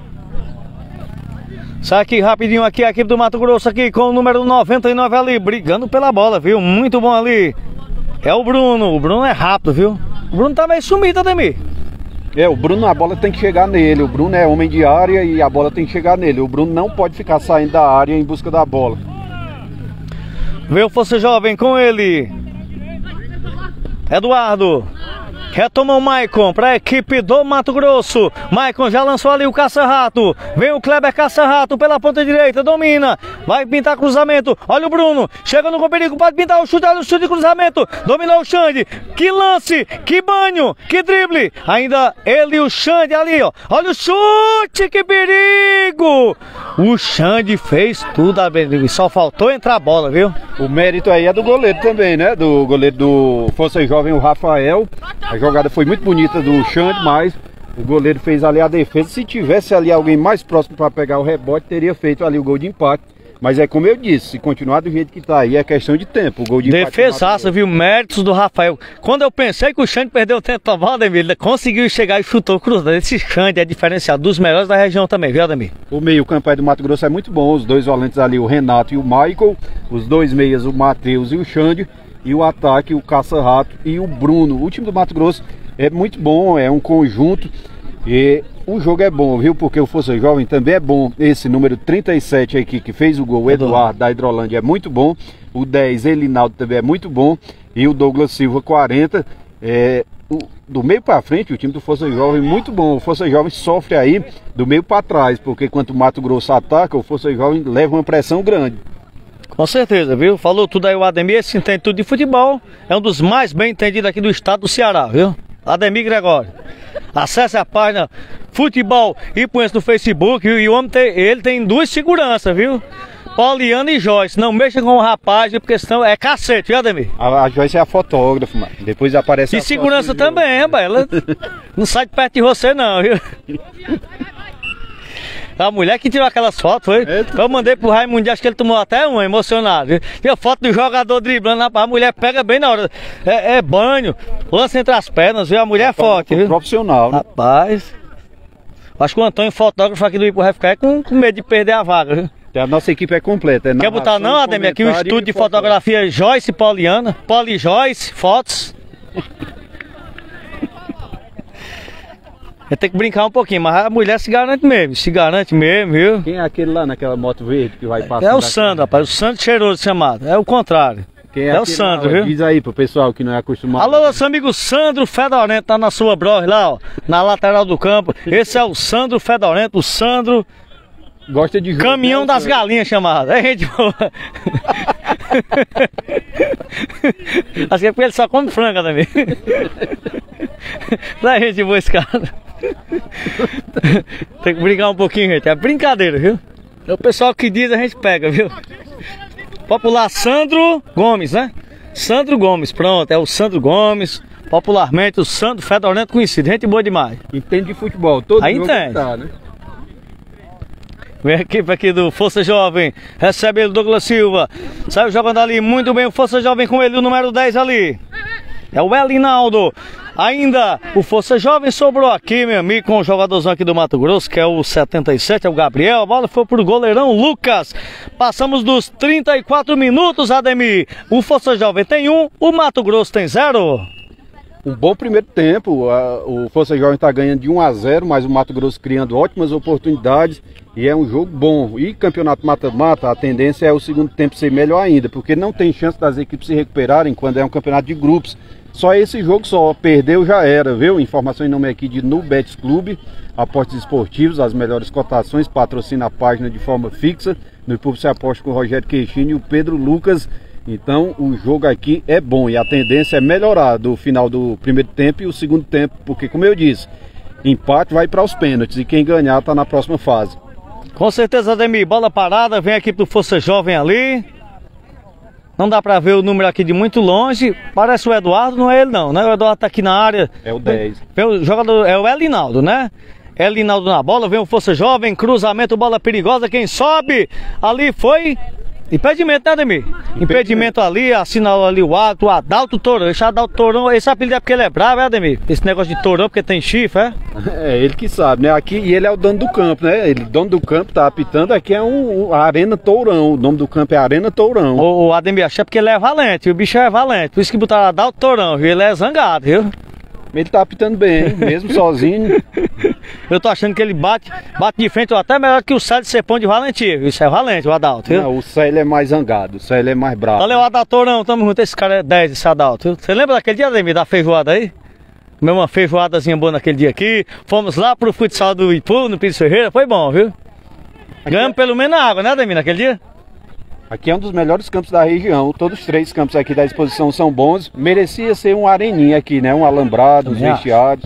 Sai aqui rapidinho aqui a equipe do Mato Grosso aqui com o número 99 ali, brigando pela bola, viu? Muito bom ali. É o Bruno é rápido, viu? O Bruno tá meio sumido, Ademir. O Bruno, a bola tem que chegar nele. O Bruno é homem de área e a bola tem que chegar nele. O Bruno não pode ficar saindo da área em busca da bola. Vê o Força Jovem com ele. Eduardo. Retoma o Maicon para a equipe do Mato Grosso. Maicon já lançou ali o Caça-Rato. Vem o Kleber Caça-Rato pela ponta direita. Domina. Vai pintar cruzamento. Olha o Bruno. Chega no perigo. Pode pintar o chute. Olha o chute de cruzamento. Dominou o Xande. Que lance. Que banho. Que drible. Ainda ele e o Xande ali, ó. Olha o chute. Que perigo. O Xande fez tudo. Só faltou entrar a bola, viu? O mérito aí é do goleiro também, né? Do goleiro do Força Jovem, o Rafael. A jogada foi muito bonita do Xande, mas o goleiro fez ali a defesa. Se tivesse ali alguém mais próximo para pegar o rebote, teria feito ali o gol de empate. Mas é como eu disse, se continuar do jeito que tá aí, é questão de tempo. O gol de empate. Defesaça, viu? Méritos do Rafael. Quando eu pensei que o Xande perdeu o tempo pra bola, Ademir, ele conseguiu chegar e chutou cruzado. Esse Xande é diferenciado, dos melhores da região também, viu, Ademir? O meio-campo aí do Mato Grosso é muito bom. Os dois volantes ali, o Renato e o Michael. Os dois meias, o Matheus e o Xande. E o ataque, o Caça-Rato e o Bruno. O time do Mato Grosso é muito bom, é um conjunto. E o jogo é bom, viu? Porque o Força Jovem também é bom. Esse número 37 aqui que fez o gol, o Eduardo da Hidrolândia, é muito bom. O 10, Elinaldo, também é muito bom. E o Douglas Silva, 40. Do meio para frente, o time do Força Jovem muito bom. O Força Jovem sofre aí do meio para trás, porque quando o Mato Grosso ataca, o Força Jovem leva uma pressão grande. Com certeza, viu? Falou tudo aí o Ademir, esse entende tudo de futebol. É um dos mais bem entendidos aqui do estado do Ceará, viu? Ademir Gregório. Acesse a página Futebol e põe no Facebook, viu? E o homem ele tem duas seguranças, viu? Poliana e Joyce. Não mexa com o rapaz, porque senão é cacete, viu, Ademir? A Joyce é a fotógrafa, mano. Depois aparece. E segurança também, rapaz. Ela não sai de perto de você, não, viu? A mulher que tirou aquelas fotos, foi? Eu mandei pro Raimundo, acho que ele tomou até uma, emocionado, viu? Tem a foto do jogador driblando, rapaz, a mulher pega bem na hora. É banho, lança entre as pernas, viu? A mulher é forte, viu? Profissional, né? Rapaz, acho que o Antônio, fotógrafo aqui do Ipo, vai ficar com medo de perder a vaga, viu? A nossa equipe é completa. Quer botar não, Ademir? Aqui o estúdio de fotografia Joyce Poliana, Poli Joyce, fotos. Tem que brincar um pouquinho, mas a mulher se garante mesmo, viu? Quem é aquele lá naquela moto verde que vai passar? É o Sandro, rapaz, o Sandro cheiroso chamado, é o contrário. Quem é o Sandro, lá, viu? Diz aí pro pessoal que não é acostumado. Alô, seu amigo Sandro Fedorento, tá na sua bros lá, ó, na lateral do campo. Esse é o Sandro Fedorento, o Sandro... Gosta de jogo, Caminhão das galinhas chamado, é gente boa. Acho que é porque ele só come franga também. Não é gente boa esse cara. Tem que brincar um pouquinho, gente. É brincadeira, viu? É o pessoal que diz, a gente pega, viu? Popular Sandro Gomes, né? Sandro Gomes, pronto, é o Sandro Gomes. Popularmente o Sandro Fedorento conhecido. Gente boa demais. Entende de futebol, todo aí jogo entende. Tá, né? Vem a equipe aqui do Força Jovem. Recebe ele, Douglas Silva. Saiu jogando ali muito bem o Força Jovem com ele, o número 10 ali. É o Elinaldo. Ainda o Força Jovem sobrou aqui, meu amigo, com o jogadorzão aqui do Mato Grosso, que é o 77, é o Gabriel. A bola foi pro goleirão Lucas. Passamos dos 34 minutos, Ademir. O Força Jovem tem 1, o Mato Grosso tem 0. Um bom primeiro tempo, o Força Jovem está ganhando de 1 a 0, mas o Mato Grosso criando ótimas oportunidades E é um jogo bom. E campeonato mata-mata, a tendência é o segundo tempo ser melhor ainda, porque não tem chance das equipes se recuperarem quando é um campeonato de grupos. Só esse jogo só, perdeu já era, viu? Informação em nome aqui de Nubets Clube, apostas esportivos, as melhores cotações, patrocina a página de forma fixa. No YouTube você aposta com o Rogério Queixinho e o Pedro Lucas. Então o jogo aqui é bom e a tendência é melhorar do final do primeiro tempo e o segundo tempo, porque como eu disse, empate vai para os pênaltis e quem ganhar está na próxima fase. Com certeza, Ademir, bola parada, vem a equipe do Força Jovem ali. Não dá pra ver o número aqui de muito longe. Parece o Eduardo, não é ele não, né? O Eduardo tá aqui na área. É o 10. Vem o jogador, é o Elinaldo, né? Elinaldo na bola, vem o Força Jovem, cruzamento, bola perigosa, quem sobe ali foi... Impedimento, né, Ademir? Impedimento ali, assinalou ali o Adalto Tourão. Esse Adalto Tourão, esse apelido é porque ele é bravo, é, Ademir? Esse negócio de Tourão porque tem chifre, é? É, ele que sabe, né? Aqui, e ele é o dono do campo, né? Ele, dono do campo, tá apitando, aqui é a Arena Tourão. O nome do campo é Arena Tourão. O Ademir, acha porque ele é valente, o bicho é valente. Por isso que botaram Adalto Tourão, viu? Ele é zangado, viu? Ele tá apitando bem, hein? Mesmo sozinho. Eu tô achando que ele bate de frente, ou até melhor que o Célio Cepão de valentia. Isso é valente, o Adalto, viu? Não, o Célio é mais zangado, o Célio é mais bravo. Valeu, Adalto Tourão, tamo junto. Esse cara é 10, esse Adalto, viu? Você lembra daquele dia, Ademir, da feijoada aí? Comeu uma feijoadazinha boa naquele dia aqui. Fomos lá pro futsal do Ipu, no Pires Ferreira, foi bom, viu? Ganhamos pelo menos a água, né, Ademir, naquele dia? Aqui é um dos melhores campos da região. Todos os 3 campos aqui da exposição são bons. Merecia ser um areninha aqui, né? Um alambrado, uns vestiários.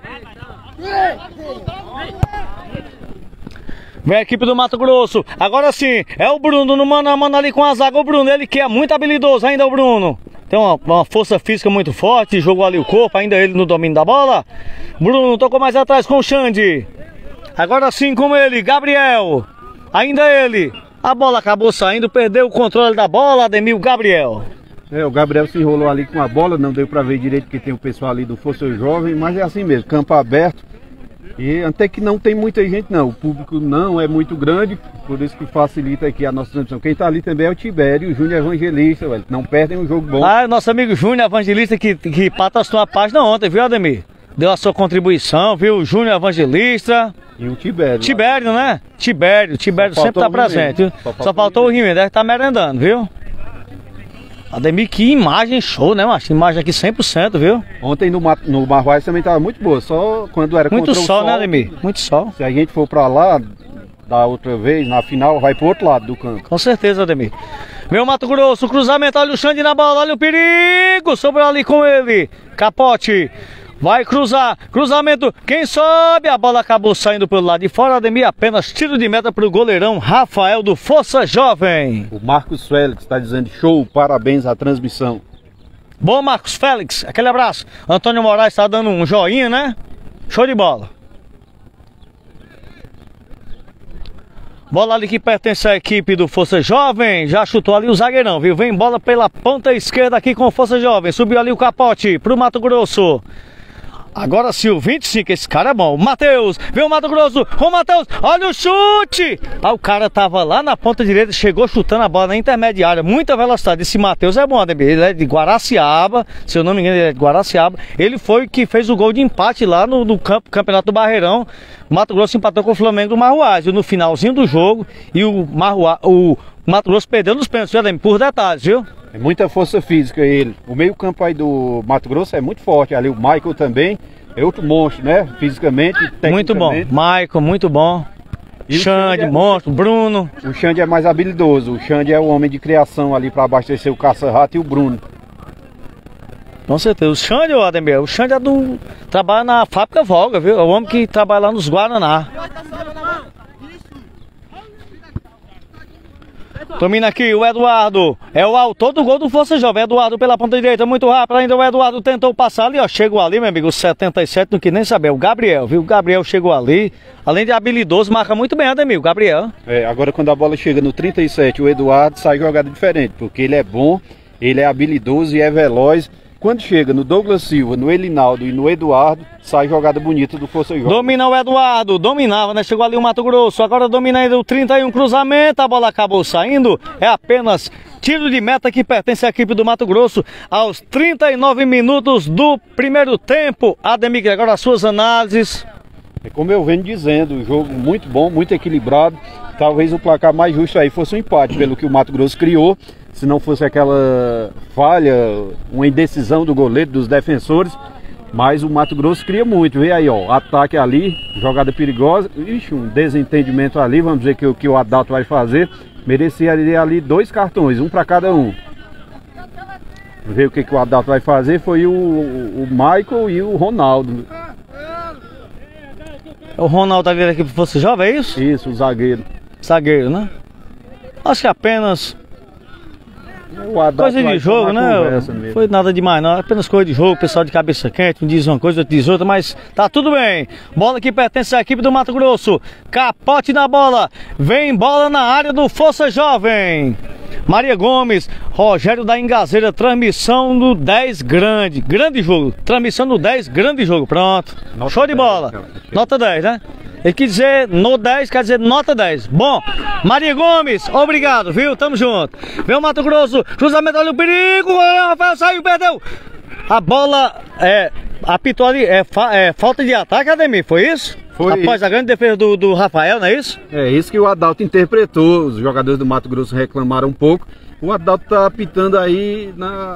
Vem a equipe do Mato Grosso. Agora sim, é o Bruno no mano a mano ali com a zaga. O Bruno, ele que é muito habilidoso ainda, o Bruno. Tem uma força física muito forte, jogou ali o corpo, ainda ele no domínio da bola. Bruno tocou mais atrás com o Xande. Agora sim com ele, Gabriel. Ainda ele. A bola acabou saindo, perdeu o controle da bola, Ademir, o Gabriel. É, o Gabriel se enrolou ali com a bola, não deu pra ver direito que tem o pessoal ali do Força Jovem, mas é assim mesmo, campo aberto. E até que não tem muita gente não, o público não é muito grande, por isso que facilita aqui a nossa transmissão. Quem tá ali também é o Tibério, o Júnior Evangelista, velho. Não perdem um jogo bom. Ah, nosso amigo Júnior Evangelista que patrocinou a página ontem, viu, Ademir? Deu a sua contribuição, viu? O Júnior Evangelista. E o Tibério. Tibério, né? Tibério sempre tá presente, viu? Só faltou o Rimendo, deve estar merendando, viu? Ademir, que imagem show, né, macho? Imagem aqui 100%, viu? Ontem no Marvais também tava muito boa, só quando era muito contra o sol, né, Ademir? Muito sol. Se a gente for pra lá, da outra vez, na final, vai pro outro lado do campo. Com certeza, Ademir. Meu Mato Grosso, cruzamento, olha o Xande na bola, olha o perigo, sobrou ali com ele. Capote. Vai cruzar, cruzamento, quem sobe? A bola acabou saindo pelo lado de fora, Ademir, apenas tiro de meta para o goleirão Rafael do Força Jovem. O Marcos Félix está dizendo show, parabéns à transmissão. Bom, Marcos Félix, aquele abraço. Antônio Moraes está dando um joinha, né? Show de bola. Bola ali que pertence à equipe do Força Jovem. Já chutou ali o zagueirão, viu? Vem bola pela ponta esquerda aqui com o Força Jovem. Subiu ali o Capote pro Mato Grosso. Agora sim, o 25, esse cara é bom. O Matheus, vem o Mato Grosso. Ô Matheus, olha o chute. Ah, o cara tava lá na ponta direita, chegou chutando a bola na intermediária. Muita velocidade. Esse Matheus é bom, Ademir. Ele é de Guaraciaba, se eu não me engano, ele é de Guaraciaba. Ele foi que fez o gol de empate lá no campeonato do Barreirão. O Mato Grosso empatou com o Flamengo do Marruás, no finalzinho do jogo. E o Mato Grosso perdeu nos pênaltis, viu, Ademir? Por detalhes, viu? É muita força física ele. O meio campo aí do Mato Grosso é muito forte. Ali o Michael também é outro monstro, né? Fisicamente, tecnicamente. Muito bom. Michael, muito bom. Xande, monstro. Bruno. O Xande é mais habilidoso. O Xande é o homem de criação ali para abastecer o caça-rato e o Bruno. Com certeza. O Xande, Ademir, o Xande é trabalha na fábrica Volga, viu? É o homem que trabalha lá nos Guaraná. Domina aqui o Eduardo, é o autor do gol do Força Jovem. Eduardo pela ponta direita, muito rápido ainda. O Eduardo tentou passar ali, ó. Chegou ali, meu amigo, o 77, não quis nem saber. O Gabriel, viu? O Gabriel chegou ali. Além de habilidoso, marca muito bem, Ademir, o Gabriel. É, agora quando a bola chega no 37, o Eduardo sai jogada diferente, porque ele é bom, ele é habilidoso e é veloz. Quando chega no Douglas Silva, no Elinaldo e no Eduardo, sai jogada bonita do Força Jovem. Domina o Eduardo, dominava, né? Chegou ali o Mato Grosso, agora domina ainda o 31, cruzamento, a bola acabou saindo. É apenas tiro de meta que pertence à equipe do Mato Grosso aos 39 minutos do primeiro tempo. Ademir, agora as suas análises. É como eu venho dizendo, um jogo muito bom, muito equilibrado. Talvez o placar mais justo aí fosse um empate, pelo que o Mato Grosso criou. Se não fosse aquela falha, uma indecisão do goleiro, dos defensores. Mas o Mato Grosso cria muito. Vê aí, ó, ataque ali, jogada perigosa. Ixi, um desentendimento ali, vamos ver que o Adalto vai fazer. Merecia ali 2 cartões, um para cada um. Ver o que o Adalto vai fazer foi o Michael e o Ronaldo. O Ronaldo tá vindo aqui pro Força Jovem, é isso? Isso, o zagueiro. Zagueiro, né? Acho que apenas coisa de jogo, né? Foi nada demais não, apenas coisa de jogo, pessoal de cabeça quente, um diz uma coisa, outro diz outra, mas tá tudo bem. Bola que pertence à equipe do Mato Grosso, capote na bola, vem bola na área do Força Jovem. Maria Gomes, Rogério da Engazeira, transmissão do 10 grande jogo, transmissão do 10 grande jogo, pronto, nota show de bola, 10, nota 10, né? Ele quis dizer no 10, quer dizer nota 10. Bom, Maria Gomes, obrigado, viu? Tamo junto. Vem o Mato Grosso, cruzamento, olha o perigo, Rafael saiu, perdeu. A bola apitou ali, falta de ataque, Ademir, foi isso? Foi. Após a grande defesa do Rafael, não é isso? É isso que o Adalto interpretou, os jogadores do Mato Grosso reclamaram um pouco. O Adalto tá apitando aí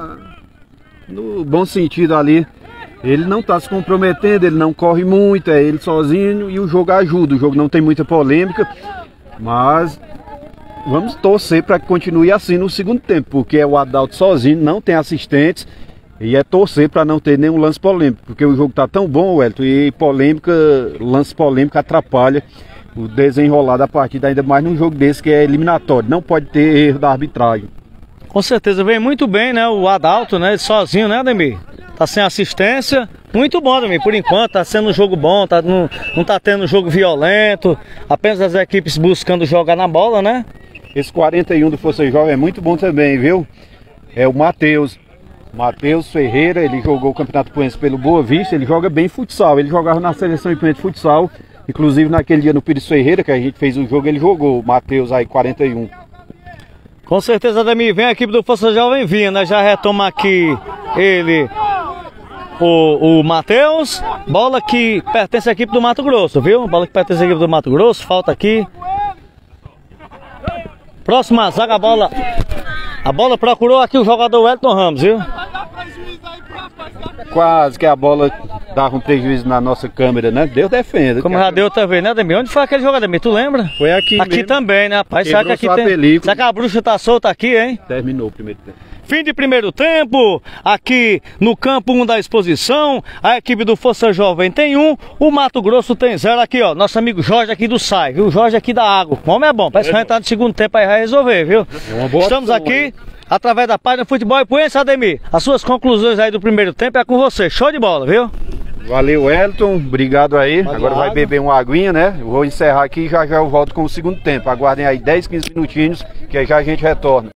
no bom sentido ali. Ele não está se comprometendo, ele não corre muito, é ele sozinho e o jogo ajuda. O jogo não tem muita polêmica, mas vamos torcer para que continue assim no segundo tempo, porque é o Adalto sozinho, não tem assistentes e é torcer para não ter nenhum lance polêmico, porque o jogo está tão bom, Wellington, e lance polêmico atrapalha o desenrolar da partida, ainda mais num jogo desse que é eliminatório, não pode ter erro da arbitragem. Com certeza, vem muito bem, né, o Adalto, né, sozinho, né, Ademir? Tá sem assistência, muito bom também, por enquanto, tá sendo um jogo bom, não tá tendo um jogo violento, apenas as equipes buscando jogar na bola, né? Esse 41 do Força Jovem é muito bom também, viu? É o Matheus Ferreira, ele jogou o Campeonato Poense pelo Boa Vista, ele joga bem futsal, ele jogava na seleção de futsal, inclusive naquele dia no Pires Ferreira, que a gente fez o jogo, ele jogou, o Matheus aí, 41. Com certeza, Ademir, vem a equipe do Força Jovem vindo, né? Já retoma aqui ele... O Matheus, bola que pertence à equipe do Mato Grosso, viu? Bola que pertence à equipe do Mato Grosso, falta aqui. Próxima zaga, a bola procurou aqui o jogador Wellington Ramos, viu? Quase que a bola dava um prejuízo na nossa câmera, né? Deus defenda. Como já deu outra vez, né, Ademir? Onde foi aquele jogo, Ademir? Tu lembra? Foi aqui mesmo. Também, né, rapaz? Será que aqui tem... Será que a bruxa tá solta aqui, hein? Terminou o primeiro tempo. Fim de primeiro tempo, aqui no campo 1 da exposição, a equipe do Força Jovem tem 1, o Mato Grosso tem 0, aqui ó, nosso amigo Jorge aqui do SAI, viu? Jorge aqui da água, o homem é bom, parece que a gente tá no segundo tempo aí vai resolver, viu? Estamos aqui, através da página Futebol e Poense, Ademir, as suas conclusões aí do primeiro tempo é com você, show de bola, viu? Valeu, Wellington, obrigado aí, agora vai beber uma aguinha, né? Eu vou encerrar aqui e já eu volto com o segundo tempo, aguardem aí 10, 15 minutinhos, que aí já a gente retorna.